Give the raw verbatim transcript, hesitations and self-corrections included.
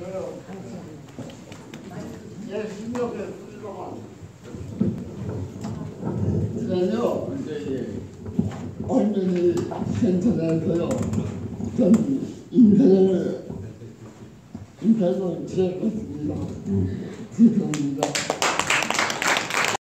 그래요. 이제 얼마나 센터에서요. 전 인사를 인사를 드렸습니다. 죄송합니다.